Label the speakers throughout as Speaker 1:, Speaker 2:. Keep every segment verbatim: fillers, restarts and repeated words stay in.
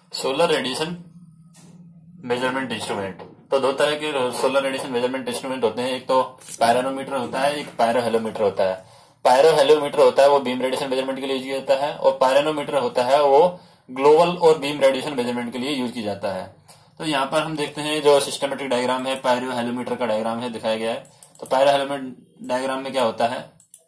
Speaker 1: Solar radiation measurement instrument. तो दो तरह के सोलर रेडिएशन मेजरमेंट इंस्ट्रूमेंट होते हैं, एक तो पायरोनोमीटर होता है, एक पायरोहेलोमीटर होता है। पायरोहेलोमीटर होता है वो बीम रेडिएशन मेजरमेंट के लिए यूज किया जाता है, और पायरोनोमीटर होता है वो ग्लोबल और बीम रेडिएशन मेजरमेंट के लिए यूज किया जाता है। तो यहाँ पर हम देखते हैं जो सिस्टमेटिक डायग्राम है, पायरोहेलोमीटर का डायग्राम है, दिखाया गया है। तो पायरोहेलोमीटर डायग्राम में क्या होता है,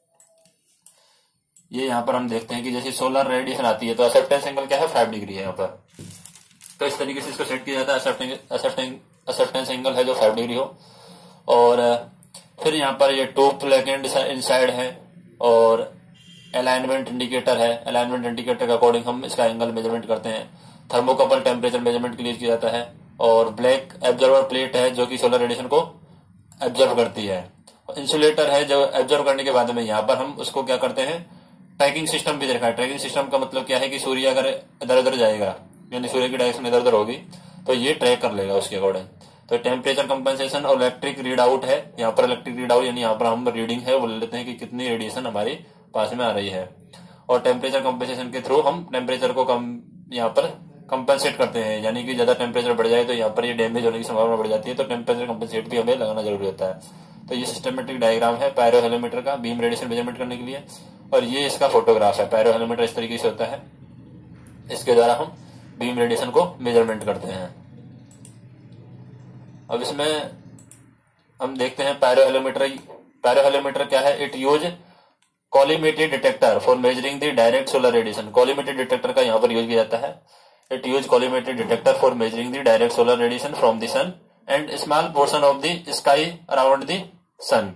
Speaker 1: ये यहाँ पर हम देखते हैं कि जैसे सोलर रेडिएशन आती है तो एक्सेप्टेंस एंगल क्या है, फाइव डिग्री है यहाँ पर। तो इस तरीके से इसको सेट किया जाता है, एक्सेप्टेंस एंगल है जो फाइव डिग्री हो। और फिर यहाँ पर ये टू प्लग एंड इनसाइड है, और अलाइनमेंट इंडिकेटर है। अलाइनमेंट इंडिकेटर के अकॉर्डिंग हम इसका एंगल मेजरमेंट करते हैं। थर्मोकपल टेम्परेचर मेजरमेंट के लिए किया जाता है, और ब्लैक एब्जॉर्बर प्लेट है जो कि सोलर रेडिएशन को एब्जॉर्व करती है। इंसुलेटर है जो एब्जॉर्व करने के बाद में यहाँ पर हम उसको क्या करते हैं, ट्रैकिंग सिस्टम भी देखा है। ट्रैकिंग सिस्टम का मतलब क्या है कि सूर्य अगर इधर उधर जाएगा, यानी सूर्य की डायरेक्शन इधर उधर होगी, तो ये ट्रैक कर लेगा उसके अकॉर्डिंग। तो टेम्परेचर कंपनसेशन और इलेक्ट्रिक रीड आउट है। यहाँ पर इलेक्ट्रिक रीड आउट यानी यहाँ पर हम रीडिंग है वो ले लेते हैं कि कितनी रेडिएशन हमारे पास में आ रही है। और टेम्परेचर कंपनसेशन के थ्रू हम टेम्परेचर को कम यहाँ पर कंपनसेट करते हैं, यानी कि ज्यादा टेम्परेचर बढ़ जाए तो यहाँ पर ये डैमेज होने की संभावना बढ़ जाती है, तो टेम्परेचर कंपनसेट भी हमें लगाना जरूरी होता है। तो ये सिस्टमेटिक डायग्राम है पायरोहेलोमीटर का बीम रेडिएशन मेजरमेंट करने के लिए, और ये इसका फोटोग्राफ है। पायरोहेलोमीटर इस तरीके से होता है, इसके द्वारा हम बीम रेडिएशन को मेजरमेंट करते हैं। अब इसमें हम देखते हैं पायरोहेलोमीटर। पायरोहेलोमीटर क्या है, it use collimated detector for measuring the direct solar radiation. Collimated detector का यहाँ पर यूज किया जाता है। It use collimated detector for measuring the direct solar radiation from the sun and small portion of the sky around the sun,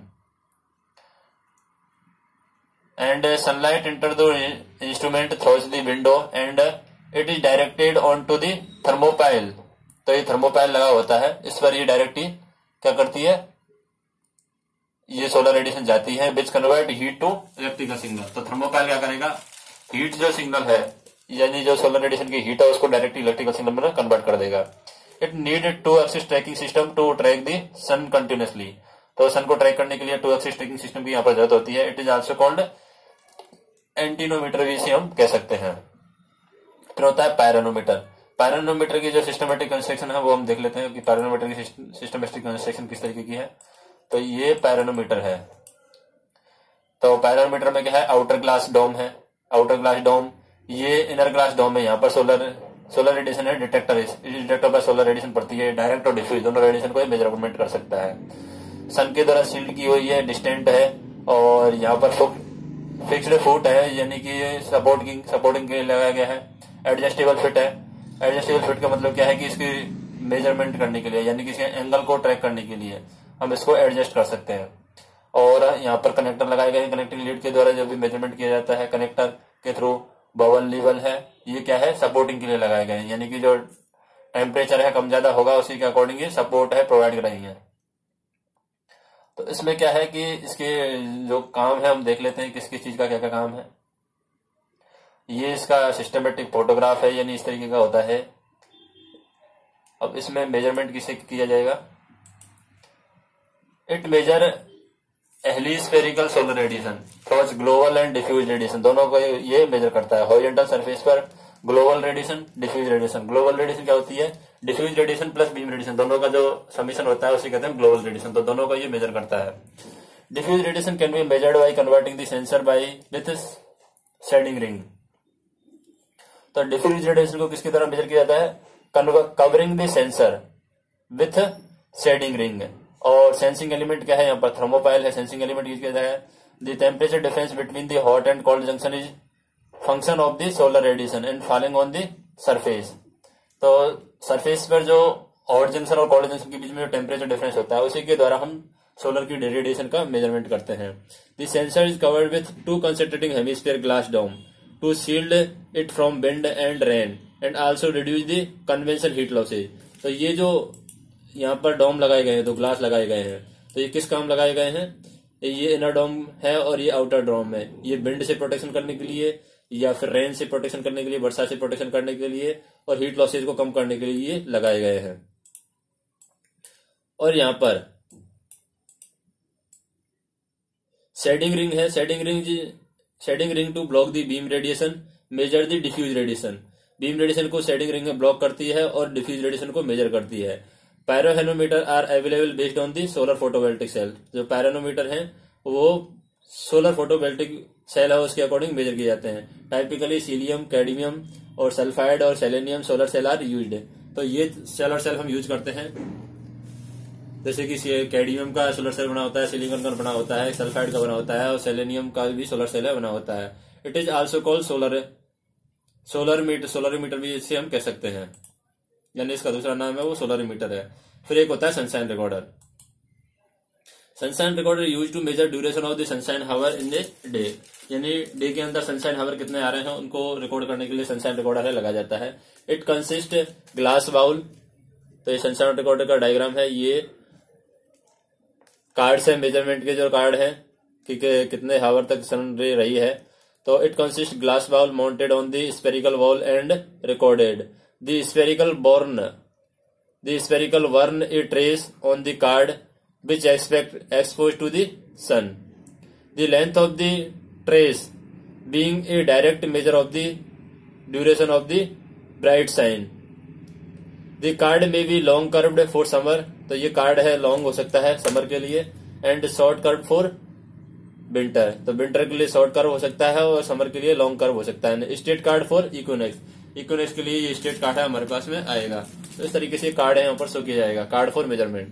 Speaker 1: and uh, sunlight enter the instrument through the window and uh, it is directed onto the thermopile। तो ये thermopile लगा होता है, इस पर ये directly क्या करती है, ये सोलर रेडिएशन जाती है, which convert heat to electrical signal. तो थर्मोपाइल क्या करेगा, हीट जो सिग्नल है यानी जो सोलर रेडिएशन की हीट है उसको डायरेक्टली इलेक्ट्रिकल सिग्नल में कन्वर्ट कर देगा। It needed two axis tracking system to track the sun continuously. तो सन को ट्रैक करने के लिए टू एक्सिस ट्रैकिंग सिस्टम की यहाँ पर जरूरत होती है। It is also called actinometer भी इसे हम कह सकते हैं। फिर होता है पायरोनोमीटर। पायरोनोमीटर की जो सिस्टमेटिक कंस्ट्रक्शन है वो हम देख लेते हैं कि पायरोनोमीटर की सिस्टमेटिक कंस्ट्रक्शन किस तरीके की है। तो ये पायरोनोमीटर है। तो पायरोनोमीटर में क्या है, आउटर ग्लास डोम है। आउटर ग्लास डोम, ये इनर ग्लास डोम है। यहाँ पर सोलर सोलर रेडिएशन है, डिटेक्टर इस डिटेक्टर पर सोलर रेडिएशन पड़ती है, डायरेक्ट और डिफ्यूज दोनों रेडिएशन को मेजरमेंट कर सकता है। सन के द्वारा शील्ड की हुई है, डिस्टेंट है, और यहाँ पर फिक्स्ड फुट है यानी कि सपोर्टिंग सपोर्टिंग के लिए लगाया गया है। एडजस्टेबल फिट है। एडजस्टेबल फिट का मतलब क्या है कि इसकी मेजरमेंट करने के लिए यानी कि इसके एंगल को ट्रैक करने के लिए हम इसको एडजस्ट कर सकते हैं। और यहाँ पर कनेक्टर लगाए गए हैं, कनेक्टिंग लीड के द्वारा जो भी मेजरमेंट किया जाता है कनेक्टर के थ्रू। बबल लेवल है, ये क्या है, सपोर्टिंग के लिए लगाए गए हैं, यानी कि जो टेम्परेचर है कम ज्यादा होगा उसी के अकॉर्डिंग ये सपोर्ट है प्रोवाइड कराई है। तो इसमें क्या है कि इसके जो काम है हम देख लेते हैं किस किस चीज का क्या क्या काम है। ये इसका सिस्टमेटिक फोटोग्राफ है, यानी इस तरीके का होता है। अब इसमें मेजरमेंट किसे किया जाएगा, it measure hemispherical solar radiation torch global and diffuse radiation, दोनों को ये मेजर करता है। हॉरिजॉन्टल सरफेस पर global radiation, diffuse radiation. Global radiation क्या होती है, diffuse radiation plus beam radiation, दोनों का जो समीशन होता है उसे कहते हैं ग्लोबल रेडिएशन। तो दोनों को ये मेजर करता है। Diffuse radiation can be measured by converting the sensor by with shading ring. तो डिफ्यूज रेडिएशन को किसकी तरह मेजर किया जाता है, covering the sensor with shading ring. और सेंसिंग एलिमेंट क्या है, यहाँ पर थर्मोपाइल है, सेंसिंग एलिमेंट यूज किया जाता है। The temperature difference between the hot and cold junction is function of the solar radiation and falling on the surface. तो सरफेस पर जो हॉट जंक्शन और कोल्ड जंक्शन के बीच में जो टेम्परेचर डिफरेंस होता है उसी के द्वारा हम सोलर की रेडिएशन का मेजरमेंट करते हैं। The sensor is covered with two concentrating hemisphere glass dome to shield it from wind and rain and also reduce the conventional heat losses. तो ये जो यहाँ पर डोम लगाए गए हैं, तो ग्लास लगाए गए हैं, तो ये किस काम लगाए गए हैं, ये इनर डोम है और ये आउटर डोम है। ये विंड से प्रोटेक्शन करने के लिए या फिर रेन से प्रोटेक्शन करने के लिए, वर्षा से प्रोटेक्शन करने के लिए और हीट लॉसेज को कम करने के लिए ये लगाए गए हैं। और यहाँ पर शेडिंग रिंग है। Shading ring shading ring to block the beam radiation, measure the diffuse radiation. Beam radiation को शेडिंग रिंग में ब्लॉक करती है और डिफ्यूज रेडिएशन को मेजर करती है। Pyroheliometer are available based on the solar photovoltaic cell. जो पायरोनोमीटर है वो सोलर फोटोवोल्टिक सेल है उसके अकॉर्डिंग मेजर किए जाते हैं। टाइपिकली सीलियम, कैडमियम और सल्फाइड और selenium solar cell are used. तो ये सोलर सेल हम यूज करते हैं, जैसे कि कैडमियम का सोलर सेल बना होता है, सिलिकॉन का बना होता है, सल्फाइड का बना होता है और सेलेनियम का भी सोलर सेल बना होता है। It is also called solar solar meter solar meter भी इसे हम कह सकते हैं, यानी इसका दूसरा नाम है वो सोलर मीटर है। फिर एक होता है sunshine recorder. Sunshine recorder use to measure duration of the sunshine hour in the day, यानी डे के अंदर सनशाइन हावर कितने आ रहे हैं उनको रिकॉर्ड करने के लिए सनशाइन रिकॉर्डर है लगा जाता है। It consist glass bowl. तो ये सनशाइन रिकॉर्डर का डायग्राम है। ये कार्ड है, मेजरमेंट के जो कार्ड है कि कितने हावर तक सन रे रही है। तो it consist glass bowl mounted on the spherical wall and recorded the spherical burn the spherical burn a trace on the card which expect exposed to the sun. The length of the trace being a direct measure of the duration of the bright sign. The card may be long curved for summer. तो ये card है long हो सकता है summer के लिए, and short curve for winter. तो winter के लिए शॉर्ट कर्व हो सकता है और समर के लिए लॉन्ग कर्व हो सकता है। Straight card for equinox, equinox के लिए ये स्टेट कार्ड है हमारे पास में आएगा। तो इस तरीके से कार्ड है यहाँ पर शो किया जाएगा, कार्ड फॉर मेजरमेंट।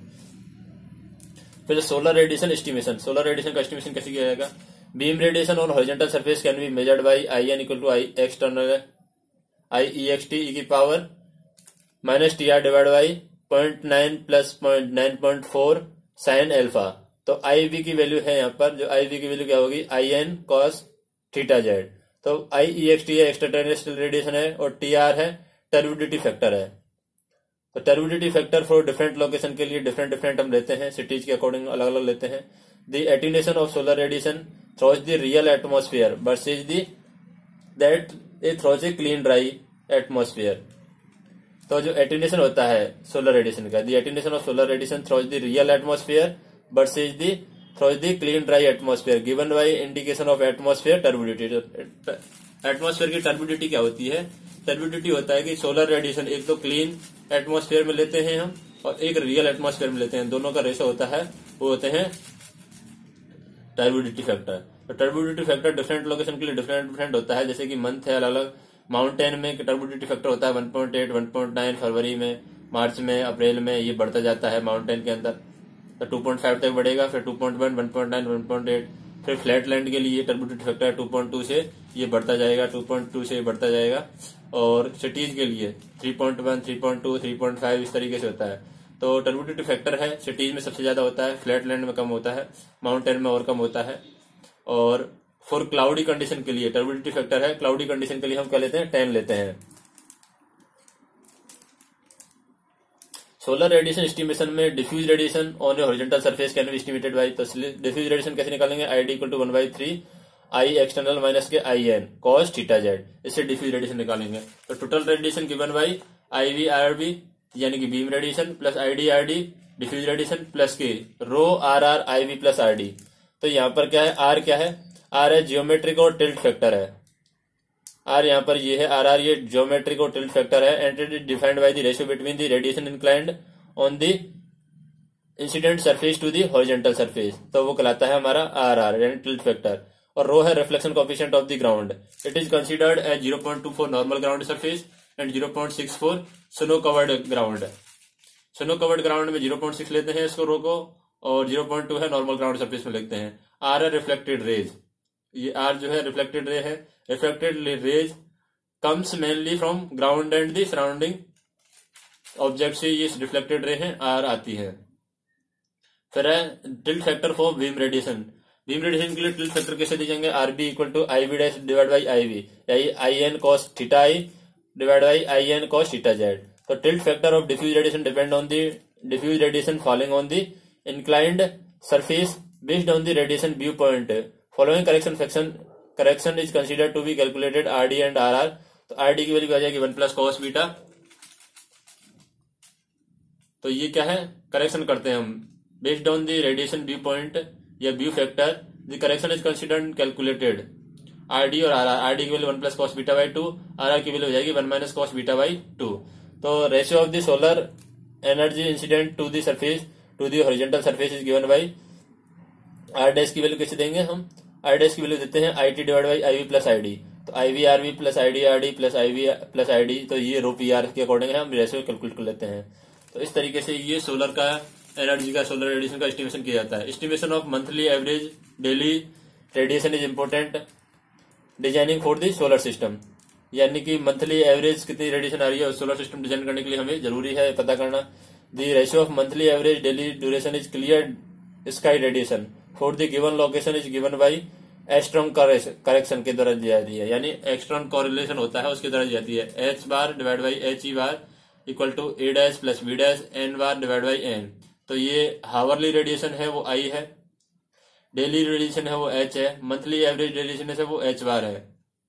Speaker 1: फिर solar radiation estimation. Solar radiation का एस्टिमेशन कैसे किया जाएगा? Beam radiation on horizontal surface can be measured by I N equal to I external I E X T E की power minus T R divide by point nine plus point nine point four sine alpha. तो I we की value है यहाँ पर, जो आई we की value क्या होगी? I N cos theta Z. तो आई ई एक्स टी है एक्स्ट्रा टेरेस्ट्रियल रेडिएशन है और टी आर है टर्बिडिटी फैक्टर है। तो turbidity factor for different location के लिए डिफरेंट डिफरेंट हम लेते हैं, सिटीज के अकॉर्डिंग अलग अलग लेते हैं। The attenuation of solar radiation through the real atmosphere versus the that a through a clean dry atmosphere. तो जो एटीनेशन होता है सोलर रेडिएशन का, the attenuation of solar radiation through the real atmosphere versus the through the clean dry atmosphere given by indication of atmosphere turbidity. Atmosphere की turbidity क्या होती है? Turbidity होता है कि सोलर रेडिएशन एक तो क्लीन एटमॉस्फेयर में लेते हैं हम और एक रियल एटमॉस्फेयर में लेते हैं, दोनों का रेशो होता है वो होते हैं टर्बिडिटी फैक्टर। तो टर्बिडिटी फैक्टर डिफरेंट लोकेशन के लिए डिफरेंट डिफरेंट होता है, जैसे कि मंथ है अलग अलग। माउंटेन में टर्बिडिटी फैक्टर होता है one point eight, one point nine, फरवरी में, मार्च में, अप्रैल में ये बढ़ता जाता है माउंटेन के अंदर। तो टू पॉइंट फाइव तक बढ़ेगा, फिर two point one, one point nine, one point eight. फिर फ्लैट लैंड के लिए turbidity factor two point two से ये बढ़ता जाएगा, टू पॉइंट टू से बढ़ता जाएगा। और सिटीज के लिए three point one, three point two, three point five इस तरीके से होता है। तो टर्बिडिटी फैक्टर है सिटीज में सबसे ज्यादा होता है, फ्लैट लैंड में कम होता है, माउंटेन में और कम होता है। और फॉर क्लाउडी कंडीशन के लिए टर्बिडिटी फैक्टर है, क्लाउडी कंडीशन के लिए हम क्या लेते हैं? टेन लेते हैं। सोलर रेडिएशन एस्टिमेशन में diffuse radiation on a horizontal surface can be estimated by. तो डिफ्यूज रेडिएशन कैसे निकालेंगे? I D equal to one by three I external minus K I N cos theta Z, इससे diffuse radiation निकालेंगे। तो total radiation given by I V R B यानी कि beam radiation plus I D R D diffuse radiation plus K rho R R I V plus R D. तो यहाँ पर क्या है? आर क्या है? आर है जियोमेट्रिक और टिल्ट फैक्टर है। आर यहाँ पर ये है आर आर ये जियोमेट्रिक और टिल्ट फैक्टर है and it is defined by the ratio between the radiation inclined on the incident surface to the horizontal surface. तो वो कहलाता है हमारा आर आर यानी टिल्ट फैक्टर। और रो है reflection coefficient of the ground. It is considered as zero point two for normal ground surface and zero point six for snow covered ground. Snow covered ground में zero point six लेते हैं इसको rho को, और zero point two है normal ground surface में लिखते हैं। आर है रिफ्लेक्टेड रेज, ये आर जो है रिफ्लेक्टेड रे है। Reflected rays comes mainly from ground and the surrounding object से ये रिफ्लेक्टेड रे है आर आती है। फिर है tilt factor for beam radiation. Beam radiation के लिए टिल्ट फैक्टर कैसे दी जाएंगे? R B equal to I B dash divide by I V I N cos theta I divide by I N cos theta Z. तो tilt factor of diffuse radiation depend on the diffuse radiation falling on the inclined surface based on the radiation view point. Following correction faction correction is considered to be calculated R D and R R. तो R D की value आ जाएगी one plus cos beta. तो ये क्या है? Correction करते हैं हम based on the radiation viewpoint या view factor. The correction is considered calculated R D और आर आर आर डी की value one plus cos beta by two, R R की वैल्यू हो जाएगी one minus cos beta by two. तो ratio of the solar energy incident to the surface to the horizontal surface is given by R dash की value कैसे देंगे हम, R dash की value देते हैं I T divide by I V plus I D. तो I V R V plus I D R D plus I V plus I D, तो ये रो पी आर के अकॉर्डिंग है, हम ratio calculate कर लेते हैं। तो इस तरीके से ये सोलर का एनर्जी का सोलर रेडिएशन का एस्टिमेशन किया जाता है। Estimation of monthly average daily radiation is important designing for the solar system, यानी कि मंथली एवरेज कितनी रेडिएशन आ रही है सोलर सिस्टम डिजाइन करने के लिए हमें जरूरी है पता करना। The ratio of monthly average daily duration is clear sky radiation for the given location is given by Angstrom correction के द्वारा दी जाती है, यानी एक्सट्रॉन कॉरिलेशन होता है उसके द्वारा दी जाती है। H bar divide by H E bar equal to A dash plus B dash N bar divide by N. तो ये हावरली रेडिएशन है वो आई है, डेली रेडिएशन है वो एच है, मंथली एवरेज रेडिएशन है वो एच बार है।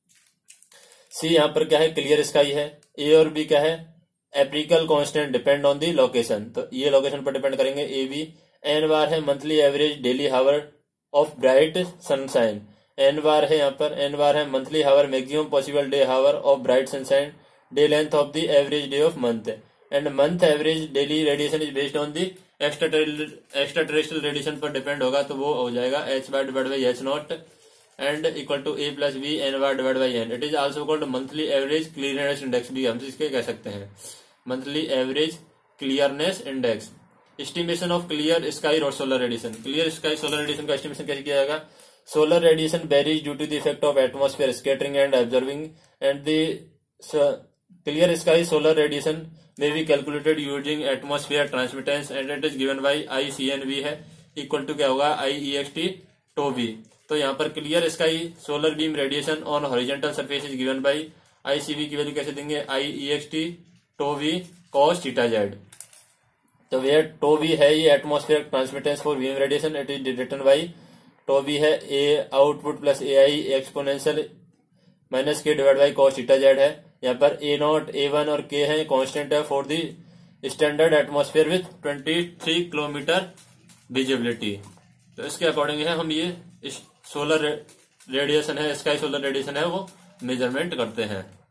Speaker 1: सी यहाँ पर क्या है, क्लियर स्काई है। ए और बी क्या है, empirical constant depend on the location, तो ये लोकेशन पर डिपेंड करेंगे ए बी। एन बार है monthly average daily hour of bright sunshine, N bar है यहाँ पर, एन बार है monthly hour maximum possible day hour of bright sunshine day length of the average day of month, and month average daily radiation is based on the extra terrestrial radiation पर depend होगा, तो वो हो जाएगा H bar divide by H not and equal to A plus B N bar divide by N. It is also called monthly average clearness index भी हम इसके कह सकते हैं, monthly average clearness index. Estimation of clear sky और solar radiation, clear sky solar radiation का estimation कैसे किया जाएगा। Solar radiation varies due to the effect of atmosphere scattering and observing and the clear sky solar radiation may be calculated using atmosphere transmittance and it is given by I C N V है equal to क्या होगा I E X T tau V। तो यहाँ पर clear sky solar beam radiation on horizontal surface is given by I C V की value कैसे देंगे I E X T tau V cos theta Z। तो where tau V है ये atmosphere transmittance for beam radiation, it is written by tau V है a output plus a I exponential minus K divide by cos theta Z है। यहाँ पर ए not a one और के है कांस्टेंट है for the standard atmosphere with तेईस kilometre visibility. तो इसके अकॉर्डिंग है हम ये सोलर रेडिएशन है, स्काई सोलर रेडिएशन है वो मेजरमेंट करते हैं।